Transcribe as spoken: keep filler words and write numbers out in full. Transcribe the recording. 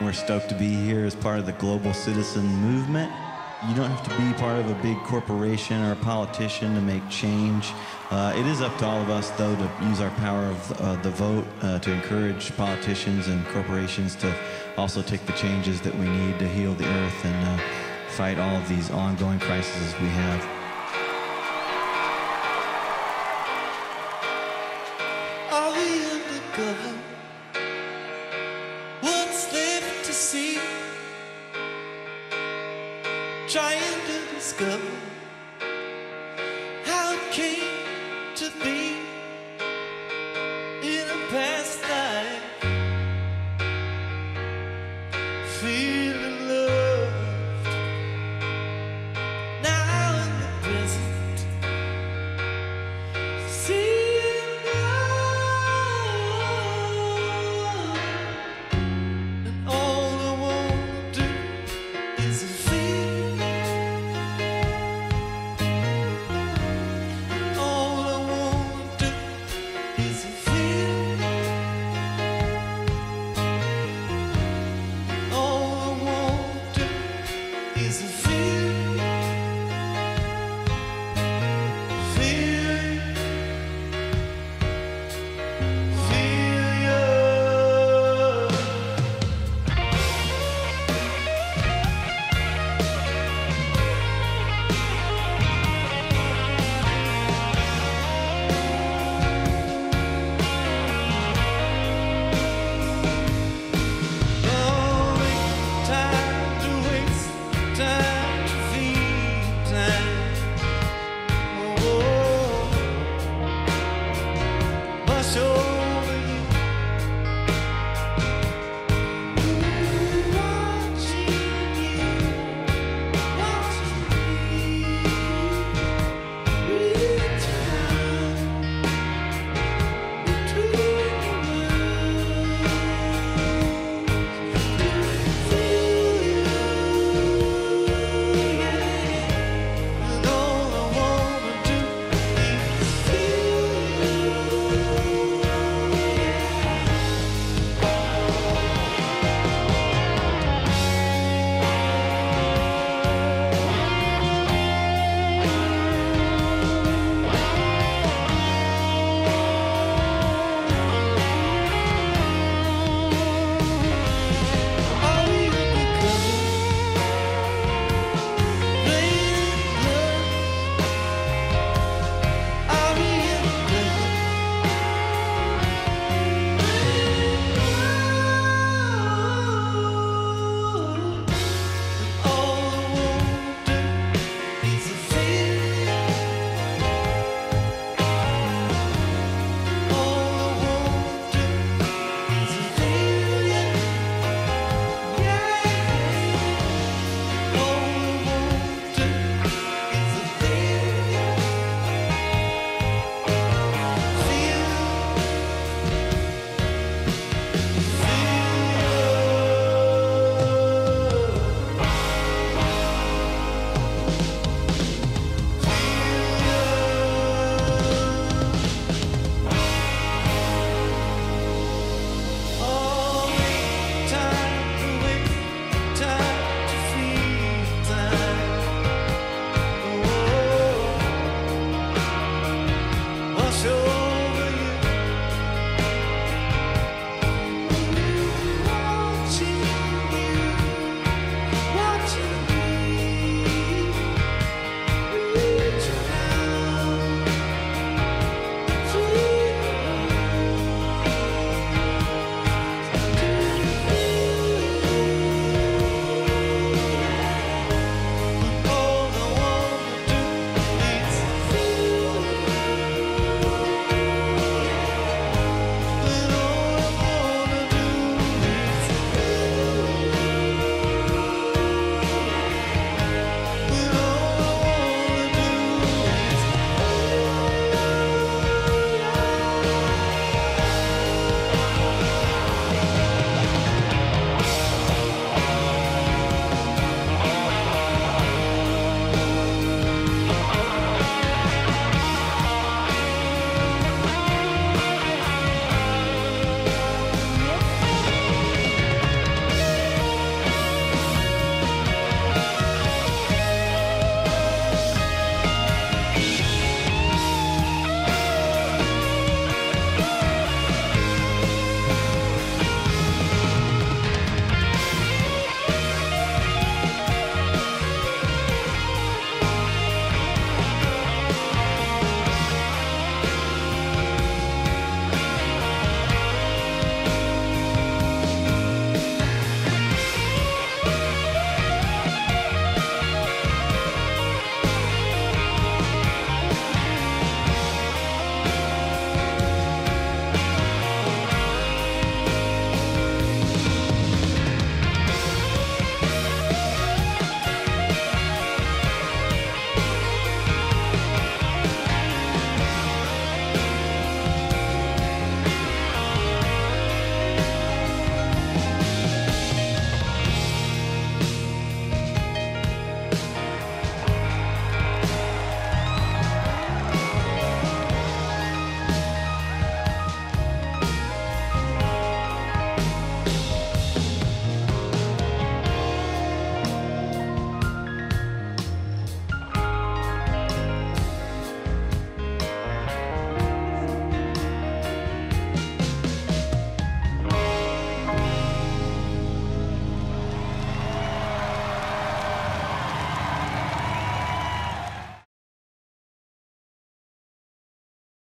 We're stoked to be here as part of the global citizen movement. You don't have to be part of a big corporation or a politician to make change. Uh, it is up to all of us, though, to use our power of uh, the vote uh, to encourage politicians and corporations to also take the changes that we need to heal the earth and uh, fight all of these ongoing crises we have. Are we undercover? What's left to see? Trying to discover